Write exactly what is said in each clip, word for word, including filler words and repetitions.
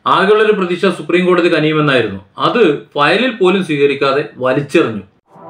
ആകെയുള്ളൊരു പ്രതീക്ഷ സുപ്രീം കോടതി കനിയുമെന്നായിരുന്നു. അത് ഫയലിൽ പോലും സ്വീകരിക്കാതെ വലിച്ചെറിഞ്ഞു.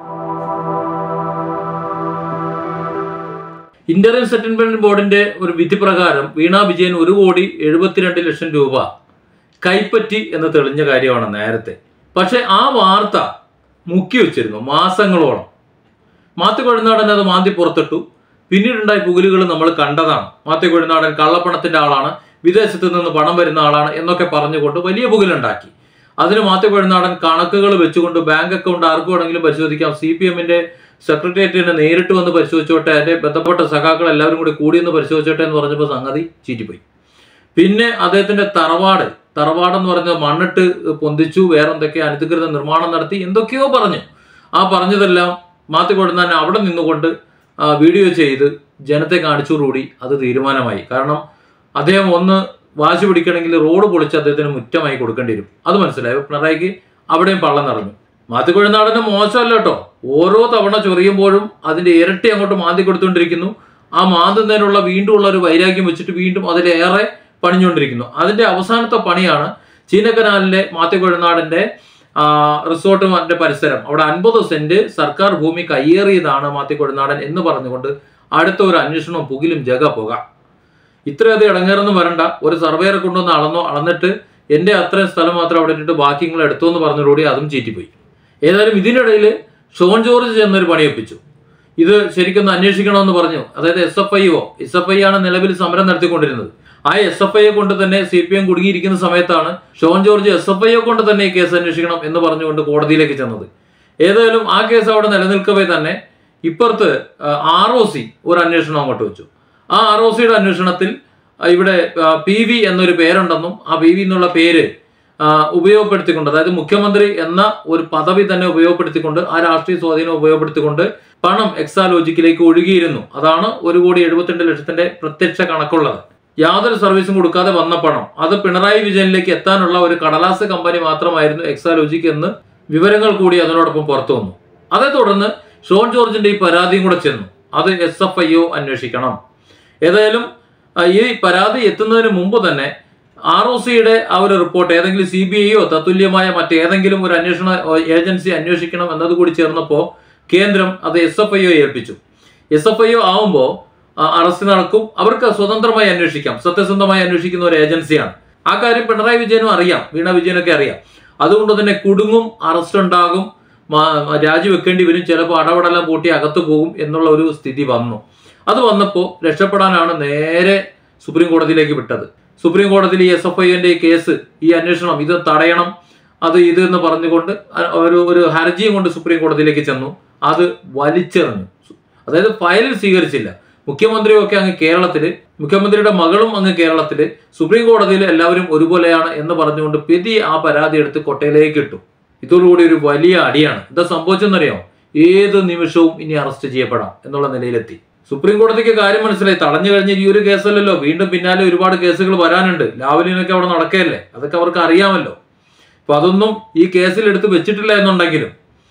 ഇന്ററിം സെറ്റിൽമെന്റ് ബോർഡിന്റെ ഒരു വിധി പ്രകാരം വീണ വിജയൻ ഒരു കോടി എഴുപത്തിരണ്ട് ലക്ഷം രൂപ കൈപ്പറ്റി എന്ന് തെളിഞ്ഞ കാര്യമാണ് നേരത്തെ. പക്ഷെ ആ വാർത്ത മുക്കി വെച്ചിരുന്നു മാസങ്ങളോളം. മാത്യു കൊഴുന്താടൻ അത് മാന്തി പുറത്തിട്ടു. പിന്നീടുണ്ടായ പുകലുകൾ നമ്മൾ കണ്ടതാണ്. മാത്യു കൊഴുന്താടൻ കള്ളപ്പണത്തിന്റെ ആളാണ്, വിദേശത്ത് നിന്ന് പണം വരുന്ന ആളാണ് എന്നൊക്കെ പറഞ്ഞുകൊണ്ട് വലിയ പുകലുണ്ടാക്കി. അതിന് മാത്യു കൊഴുന്താടൻ കണക്കുകൾ വെച്ചുകൊണ്ട് ബാങ്ക് അക്കൗണ്ട് ആർക്ക് വേണമെങ്കിലും പരിശോധിക്കാം, സി പി എമ്മിന്റെ സെക്രട്ടേറിയറ്റിനെ നേരിട്ട് വന്ന് പരിശോധിച്ചോട്ടെ, അതിന്റെ ബന്ധപ്പെട്ട സഖാക്കൾ എല്ലാവരും കൂടി കൂടിയൊന്ന് പരിശോധിച്ചോട്ടെ എന്ന് പറഞ്ഞപ്പോൾ സംഗതി ചീറ്റിപ്പോയി. പിന്നെ അദ്ദേഹത്തിന്റെ തറവാട് തറവാടെന്ന് പറഞ്ഞത് മണ്ണിട്ട് പൊന്തിച്ചു, വേറെ എന്തൊക്കെ അനധികൃത നിർമ്മാണം നടത്തി, എന്തൊക്കെയോ പറഞ്ഞു. ആ പറഞ്ഞതെല്ലാം മാത്യു കൊഴുന്താടൻ അവിടെ നിന്നുകൊണ്ട് വീഡിയോ ചെയ്ത് ജനത്തെ കാണിച്ചോടുകൂടി അത് തീരുമാനമായി. കാരണം അദ്ദേഹം ഒന്ന് വാശി പിടിക്കണമെങ്കിൽ റോഡ് പൊളിച്ച് അദ്ദേഹത്തിന് മുറ്റമായി കൊടുക്കേണ്ടി വരും. അത് മനസ്സിലായി. പിണറായിക്ക് അവിടെയും പള്ളം നിറഞ്ഞു. മാത്യു കൊഴുന്താടന് മോശമല്ല കേട്ടോ, ഓരോ തവണ ചൊറിയുമ്പോഴും അതിന്റെ ഇരട്ടി അങ്ങോട്ട് മാന്തി കൊടുത്തുകൊണ്ടിരിക്കുന്നു. ആ മാന്തുന്നതിനുള്ള വീണ്ടും ഉള്ള ഒരു വൈരാഗ്യം വെച്ചിട്ട് വീണ്ടും അതിലേറെ പണിഞ്ഞുകൊണ്ടിരിക്കുന്നു. അതിന്റെ അവസാനത്തെ പണിയാണ് ചീനക്കനാലിലെ മാത്യു കൊഴുന്താടന്റെ റിസോർട്ടിന്റെ പരിസരം. അവിടെ അൻപത് സെന്റ് സർക്കാർ ഭൂമി കയ്യേറിയതാണ് മാത്യു കൊഴുന്താടൻ എന്ന് പറഞ്ഞുകൊണ്ട് അടുത്ത ഒരു അന്വേഷണവും പുകിലും ജഗ പോകാം. ഇത്രയധികം ഇടങ്ങേറൊന്നും വരണ്ട, ഒരു സർവേറെ കൊണ്ടുവന്ന് അളന്നോ, അളന്നിട്ട് എൻ്റെ അത്രയും സ്ഥലം മാത്രം അവിടെ ഇട്ടിട്ട് ബാക്കി നിങ്ങൾ എടുത്തോ എന്ന് പറഞ്ഞതോടുകൂടി അതും ചീറ്റിപ്പോയി. ഏതായാലും ഇതിനിടയിൽ ഷോൺ ജോർജ് ചെന്നൊരു പണിയൊപ്പിച്ചു. ഇത് ശരിക്കും അന്വേഷിക്കണമെന്ന് പറഞ്ഞു. അതായത് S F I O S F I ആണ് നിലവിൽ സമരം നടത്തിക്കൊണ്ടിരുന്നത്. ആ എസ് എഫ് ഐയെ കൊണ്ട് തന്നെ സി പി എം കുടുങ്ങിയിരിക്കുന്ന സമയത്താണ് ഷോൺ ജോർജ് എസ് എഫ് ഐയെ കൊണ്ട് തന്നെ ഈ കേസ് അന്വേഷിക്കണം എന്ന് പറഞ്ഞുകൊണ്ട് കോടതിയിലേക്ക് ചെന്നത്. ഏതായാലും ആ കേസ് അവിടെ നിലനിൽക്കവേ തന്നെ ഇപ്പുറത്ത് ആർ ഒ സി ഒരു അന്വേഷണം അങ്ങോട്ട് വെച്ചു. ആ ആർ ഒ സിയുടെ അന്വേഷണത്തിൽ ഇവിടെ പി വി എന്നൊരു പേരുണ്ടെന്നും ആ പി വി എന്നുള്ള പേര് ഉപയോഗപ്പെടുത്തിക്കൊണ്ട്, അതായത് മുഖ്യമന്ത്രി എന്ന ഒരു പദവി തന്നെ ഉപയോഗപ്പെടുത്തിക്കൊണ്ട്, ആ രാഷ്ട്രീയ സ്വാധീനം ഉപയോഗപ്പെടുത്തിക്കൊണ്ട് പണം എക്സാലോജിക്കിലേക്ക് ഒഴുകിയിരുന്നു. അതാണ് ഒരു കോടി എഴുപത്തിരണ്ട് ലക്ഷത്തിന്റെ പ്രത്യക്ഷ കണക്കുള്ളത്. യാതൊരു സർവീസും കൊടുക്കാതെ വന്ന പണം അത് പിണറായി വിജയനിലേക്ക് എത്താനുള്ള ഒരു കടലാസ് കമ്പനി മാത്രമായിരുന്നു എക്സാലോജിക് എന്ന് വിവരങ്ങൾ കൂടി അതിനോടൊപ്പം പുറത്തു വന്നു. അതേ തുടർന്ന് ഷോൺ ജോർജിന്റെ ഈ പരാതിയും കൂടെ ചെന്നു. അത് എസ് എഫ് ഐ ഒ അന്വേഷിക്കണം. ഏതായാലും ഈ പരാതി എത്തുന്നതിന് മുമ്പ് തന്നെ ആർ ഒ സിയുടെ ആ ഒരു റിപ്പോർട്ട് ഏതെങ്കിലും സി ബി ഐയോ തത്തുല്യമായ മറ്റേതെങ്കിലും ഒരു അന്വേഷണ ഏജൻസി അന്വേഷിക്കണം എന്നതുകൂടി ചേർന്നപ്പോൾ കേന്ദ്രം അത് എസ് എഫ് ഐ ഒ ഏൽപ്പിച്ചു. എസ് എഫ് ഐ ഒ ആവുമ്പോൾ അറസ്റ്റ് നടക്കും, അവർക്ക് സ്വതന്ത്രമായി അന്വേഷിക്കാം, സത്യസന്ധമായി അന്വേഷിക്കുന്ന ഒരു ഏജൻസിയാണ്. ആ കാര്യം പിണറായി വിജയനും അറിയാം, വീണ വിജയനൊക്കെ അറിയാം. അതുകൊണ്ട് തന്നെ കുടുങ്ങും, അറസ്റ്റ് ഉണ്ടാകും, രാജിവെക്കേണ്ടി വരും, ചിലപ്പോൾ അടപടലം പൂട്ടി അകത്തു പോകും എന്നുള്ള ഒരു സ്ഥിതി വന്നു. അത് വന്നപ്പോൾ രക്ഷപ്പെടാനാണ് നേരെ സുപ്രീം കോടതിയിലേക്ക് വിട്ടത്. സുപ്രീം കോടതിയിൽ ഈ എസ് എഫ് ഐന്റെ ഈ കേസ്, ഈ അന്വേഷണം ഇത് തടയണം, അത് ഇത് എന്ന് പറഞ്ഞുകൊണ്ട് ഒരു ഒരു ഹർജിയും കൊണ്ട് സുപ്രീം കോടതിയിലേക്ക് ചെന്നു. അത് വലിച്ചെറിഞ്ഞു. അതായത് ഫയലിൽ സ്വീകരിച്ചില്ല. മുഖ്യമന്ത്രിയും ഒക്കെ അങ്ങ് കേരളത്തില്, മുഖ്യമന്ത്രിയുടെ മകളും അങ്ങ് കേരളത്തില്, സുപ്രീം കോടതിയിൽ എല്ലാവരും ഒരുപോലെയാണ് എന്ന് പറഞ്ഞുകൊണ്ട് പെതി ആ പരാതി എടുത്ത് കൊട്ടയിലേക്ക് ഇട്ടു. ഇതോടുകൂടി ഒരു വലിയ അടിയാണ്. എന്താ സംഭവിച്ചെന്നറിയാം? ഏത് നിമിഷവും ഇനി അറസ്റ്റ് ചെയ്യപ്പെടാം എന്നുള്ള നിലയിലെത്തി. സുപ്രീം കോടതിക്ക് കാര്യം മനസ്സിലായി. തടഞ്ഞു കഴിഞ്ഞ ഈ ഒരു കേസല്ലല്ലോ, വീണ്ടും പിന്നാലെ ഒരുപാട് കേസുകൾ വരാനുണ്ട്. ലാവലിനൊക്കെ അവിടെ നടക്കുകയല്ലേ, അതൊക്കെ അവർക്ക് അറിയാമല്ലോ. അപ്പൊ അതൊന്നും ഈ കേസിൽ എടുത്ത് വെച്ചിട്ടില്ല എന്നുണ്ടെങ്കിലും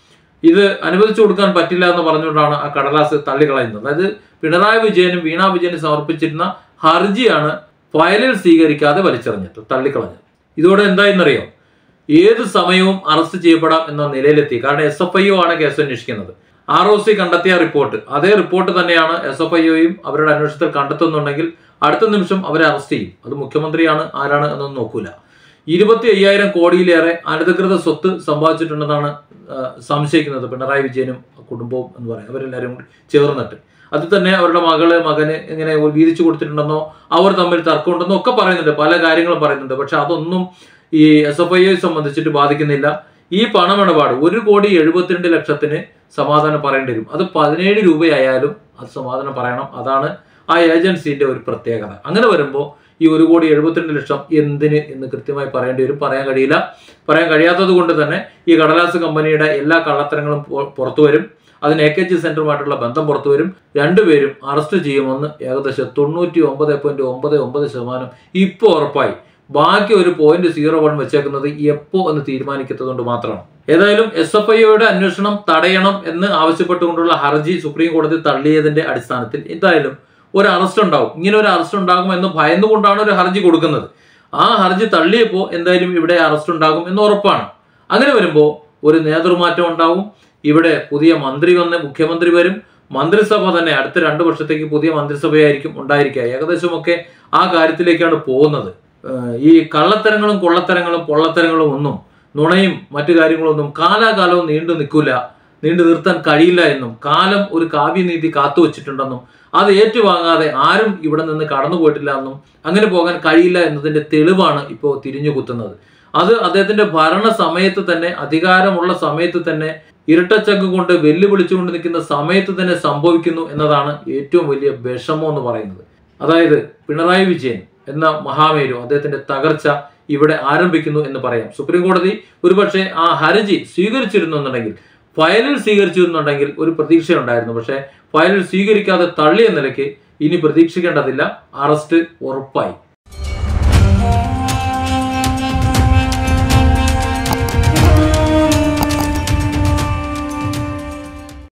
ഇത് അനുവദിച്ചു കൊടുക്കാൻ പറ്റില്ല എന്ന് പറഞ്ഞുകൊണ്ടാണ് ആ കടലാസ് തള്ളിക്കളയുന്നത്. അതായത് പിണറായി വിജയനും വീണ വിജയനും സമർപ്പിച്ചിരുന്ന ഹർജിയാണ് ഫയലിൽ സ്വീകരിക്കാതെ വലിച്ചെറിഞ്ഞിട്ട് തള്ളിക്കളഞ്ഞത്. ഇതോടെ എന്തായെന്നറിയാം? ഏത് സമയവും അറസ്റ്റ് ചെയ്യപ്പെടാം എന്ന നിലയിലെത്തി. കാരണം എസ് എഫ് ഐ ഒ ആണ് കേസ് അന്വേഷിക്കുന്നത്. ആർ ഒ സി കണ്ടെത്തിയ റിപ്പോർട്ട്, അതേ റിപ്പോർട്ട് തന്നെയാണ് എസ് എഫ് ഐ ഒയും അവരുടെ അന്വേഷണത്തിൽ കണ്ടെത്തുന്നുണ്ടെങ്കിൽ അടുത്ത നിമിഷം അവരെ അറസ്റ്റ് ചെയ്യും. അത് മുഖ്യമന്ത്രിയാണ് ആരാണ് എന്നൊന്നും നോക്കൂല. ഇരുപത്തി അയ്യായിരം കോടിയിലേറെ അനധികൃത സ്വത്ത് സമ്പാദിച്ചിട്ടുണ്ടെന്നാണ് സംശയിക്കുന്നത് പിണറായി വിജയനും കുടുംബവും എന്ന് പറയാം, അവരെല്ലാവരും കൂടി ചേർന്നിട്ട്. അത് തന്നെ അവരുടെ മകള് മകന് ഇങ്ങനെ വീതിച്ചു കൊടുത്തിട്ടുണ്ടെന്നോ അവർ തമ്മിൽ തർക്കമുണ്ടെന്നോ ഒക്കെ പറയുന്നുണ്ട്, പല കാര്യങ്ങളും പറയുന്നുണ്ട്. പക്ഷെ അതൊന്നും ഈ എസ് എഫ് ഐയെ സംബന്ധിച്ചിട്ട് ബാധിക്കുന്നില്ല. ഈ പണമിടപാട് ഒരു കോടി എഴുപത്തിരണ്ട് ലക്ഷത്തിന് സമാധാനം പറയേണ്ടി വരും. അത് പതിനേഴ് രൂപയായാലും അത് സമാധാനം പറയണം. അതാണ് ആ ഏജൻസിന്റെ ഒരു പ്രത്യേകത. അങ്ങനെ വരുമ്പോൾ ഈ ഒരു കോടി എഴുപത്തിരണ്ട് ലക്ഷം എന്തിന് എന്ന് കൃത്യമായി പറയേണ്ടി വരും. പറയാൻ കഴിയില്ല. പറയാൻ കഴിയാത്തത് കൊണ്ട് തന്നെ ഈ കടലാസ് കമ്പനിയുടെ എല്ലാ കള്ളത്തരങ്ങളും പുറത്തു വരും. അതിന് എ കെ ജി സെന്ററുമായിട്ടുള്ള ബന്ധം പുറത്തു വരും. രണ്ടുപേരും അറസ്റ്റ് ചെയ്യുമെന്ന് ഏകദേശം തൊണ്ണൂറ്റി ഒമ്പത് പോയിന്റ് ഒമ്പത് ഒമ്പത് ശതമാനം ഇപ്പോൾ ഉറപ്പായി. ബാക്കി ഒരു പോയിന്റ് സീറോ വൺ വെച്ചേക്കുന്നത് എപ്പോ എന്ന് തീരുമാനിക്കുന്നതുകൊണ്ട് മാത്രമാണ്. ഏതായാലും എസ് എഫ് ഐയുടെ അന്വേഷണം തടയണം എന്ന് ആവശ്യപ്പെട്ടുകൊണ്ടുള്ള ഹർജി സുപ്രീം കോടതി തള്ളിയതിന്റെ അടിസ്ഥാനത്തിൽ എന്തായാലും ഒരു അറസ്റ്റ് ഉണ്ടാവും. ഇങ്ങനെ ഒരു അറസ്റ്റ് ഉണ്ടാകുമെന്ന് ഭയന്നുകൊണ്ടാണ് ഒരു ഹർജി കൊടുക്കുന്നത്. ആ ഹർജി തള്ളിയപ്പോൾ എന്തായാലും ഇവിടെ അറസ്റ്റ് ഉണ്ടാകും എന്ന് ഉറപ്പാണ്. അങ്ങനെ വരുമ്പോൾ ഒരു നേതൃമാറ്റം ഉണ്ടാവും. ഇവിടെ പുതിയ മന്ത്രി വന്ന് മുഖ്യമന്ത്രി വരും. മന്ത്രിസഭ തന്നെ അടുത്ത രണ്ടു വർഷത്തേക്ക് പുതിയ മന്ത്രിസഭയായിരിക്കും ഉണ്ടായിരിക്കുക. ഏകദേശമൊക്കെ ആ കാര്യത്തിലേക്കാണ് പോകുന്നത്. ഈ കള്ളത്തരങ്ങളും കൊള്ളത്തരങ്ങളും പൊള്ളത്തരങ്ങളും ഒന്നും, നുണയും മറ്റു കാര്യങ്ങളൊന്നും കാലാകാലവും നീണ്ടു നിൽക്കില്ല, നീണ്ടു നിർത്താൻ കഴിയില്ല എന്നും കാലം ഒരു കാവ്യനീതി കാത്തുവച്ചിട്ടുണ്ടെന്നും അത് ഏറ്റുവാങ്ങാതെ ആരും ഇവിടെ നിന്ന് കടന്നു പോയിട്ടില്ല എന്നും അങ്ങനെ പോകാൻ കഴിയില്ല എന്നതിന്റെ തെളിവാണ് ഇപ്പോൾ തിരിഞ്ഞു കുത്തുന്നത്. അത് അദ്ദേഹത്തിന്റെ ഭരണ സമയത്ത് തന്നെ, അധികാരമുള്ള സമയത്ത് തന്നെ, ഇരട്ടച്ചങ്ക് കൊണ്ട് വെല്ലുവിളിച്ചുകൊണ്ട് നിൽക്കുന്ന സമയത്ത് തന്നെ സംഭവിക്കുന്നു എന്നതാണ് ഏറ്റവും വലിയ വിഷമം എന്ന് പറയുന്നത്. അതായത് പിണറായി വിജയൻ എന്ന മഹാമേരു അദ്ദേഹത്തിന്റെ തകർച്ച ഇവിടെ ആരംഭിക്കുന്നു എന്ന് പറയാം. സുപ്രീം കോടതി ഒരുപക്ഷെ ആ ഹർജി സ്വീകരിച്ചിരുന്നു എന്നുണ്ടെങ്കിൽ, ഫയലിൽ സ്വീകരിച്ചിരുന്നുണ്ടെങ്കിൽ ഒരു പ്രതീക്ഷയുണ്ടായിരുന്നു. പക്ഷേ ഫയലിൽ സ്വീകരിക്കാതെ തള്ളിയ നിലയ്ക്ക് ഇനി പ്രതീക്ഷിക്കേണ്ടതില്ല, അറസ്റ്റ് ഉറപ്പായി.